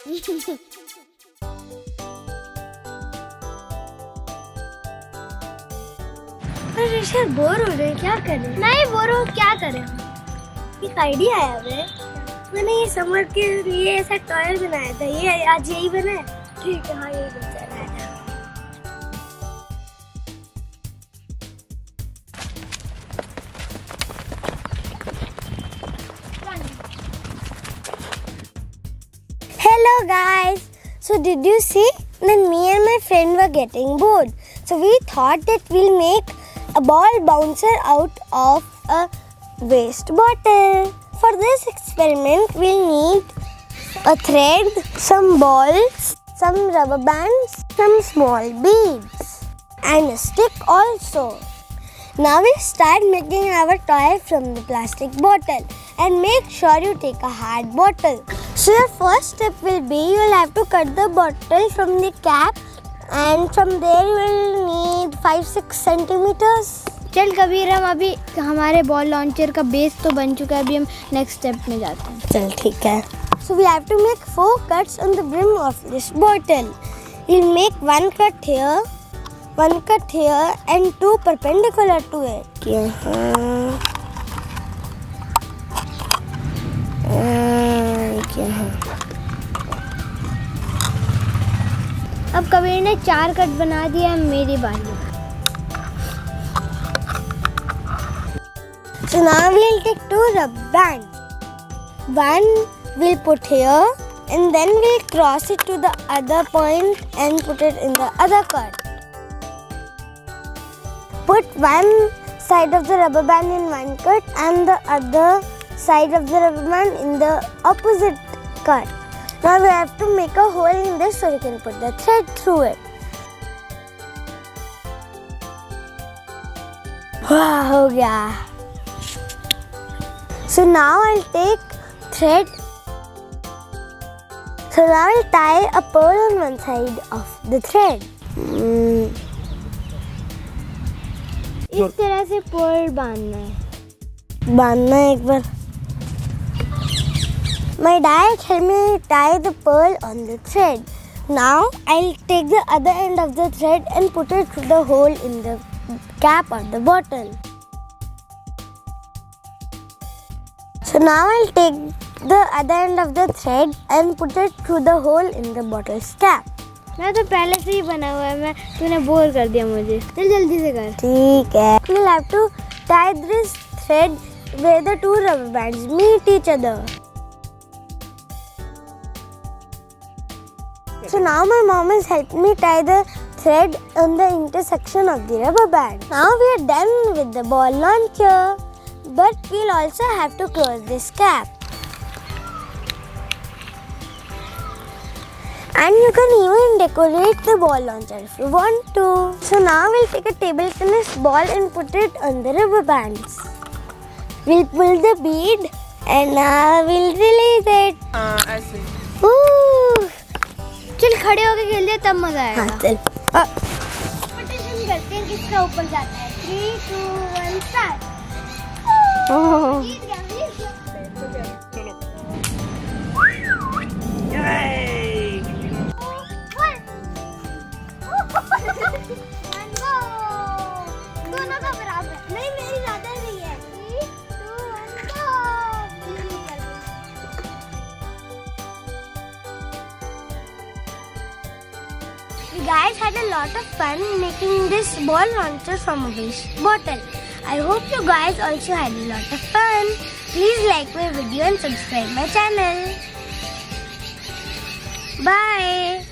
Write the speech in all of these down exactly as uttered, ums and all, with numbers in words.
Rishabh bore हो रहे हैं, क्या करें? नहीं बोर हो, क्या करें? एक आइडिया आया है, मैंने ये समर के लिए ऐसा टॉय बनाया था, ये आज यही बना है। ठीक है, हाँ यही बचा है। Hello guys, so did you see that me and my friend were getting bored? So we thought that we'll make a ball bouncer out of a waste bottle. For this experiment, we'll need a thread, some balls, some rubber bands, some small beads, and a stick also. Now we'll start making our toy from the plastic bottle, and make sure you take a hard bottle. So your first step will be, you'll have to cut the bottle from the cap, and from there you will need five to six centimeters. चल कबीर, हम अभी हमारे ball launcher का base तो बन चुका है, अभी हम नेक्स्ट स्टेप में जाते हैं। चल ठीक है। So we have to make four cuts on the brim of this bottle. You'll make one cut here, one cut here, and two perpendicular to it. यहाँ, यहाँ। अब कबीर ने चार कट बना दिया है, मेरी बारी। So now we'll take two rubber bands. One we'll put here, and then we'll cross it to the other point and put it in the other cut. Put one side of the rubber band in one cut and the other side of the rubber band in the opposite cut. Now we have to make a hole in this so we can put the thread through it. Wow, हो गया. So now I'll take thread. So now I'll tie a pearl on one side of the thread. Hmm. इस तरह से Perl बांधना है। बांधना है एक बार। My dad helped me tie the pearl on the thread. Now I'll take the other end of the thread and put it through the hole in the cap of the bottle. So now I'll take the other end of the thread and put it through the hole in the bottle's cap. मैं तो पहले से ही बना हुआ है, मैं तूने bore कर दिया मुझे। चल जल्दी से कर। ठीक है। We'll have to tie this thread where the two rubber bands meet each other. So now my mom has helped me tie the thread on the intersection of the rubber band. Now we are done with the ball launcher, but we'll also have to close this cap. And you can even decorate the ball launcher if you want to. So now we'll take a table tennis ball and put it on the rubber bands. We'll pull the bead and now we'll release it. हाँ ऐसे। Ooh. चल खड़े होके खेल दे, तब मजा आएगा। हाँ चल। कंपटीशन करते हैं किसका ऊपर जाता है। Three two one start. जीत गया, जीत गया। चलो। दोनों का बराबर। नहीं मेरी ज्यादा नहीं है। Three two one go. You guys had a lot of fun making this ball launcher from a waste bottle. I hope you guys also had a lot of fun. Please like my video and subscribe my channel. Bye.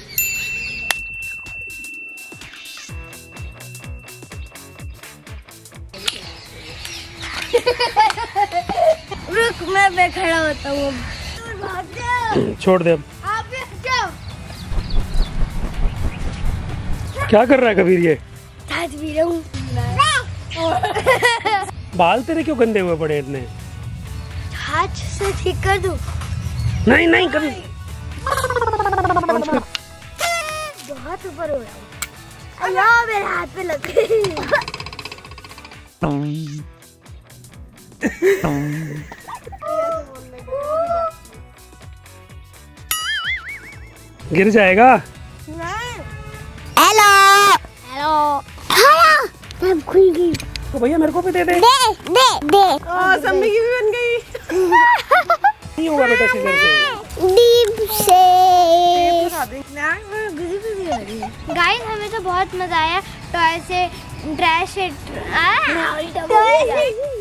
रुक मैं मैं खड़ा होता हूँ। छोड़ दे अब। आप भी जाओ। क्या कर रहा है कबीर ये? छाछ पी रहा हूँ। बाल तेरे क्यों गंदे हुए पड़े इतने? छाछ से ठीक कर दूँ? नहीं नहीं कभी। बहुत ऊपर हो रहा हूँ। अल्लाह मेरे हाथ पे लग गई। गिर जाएगा। हेलो हेलो हेलो खुल गई। तो भैया मेरे को भी दे दे। दे दे दे। ओ सम्मी की भी बन गई। नहीं होगा बेटा सीजर से। डीप से। गाइस हमें तो बहुत मजा आया टॉय से ट्रैश से टॉय से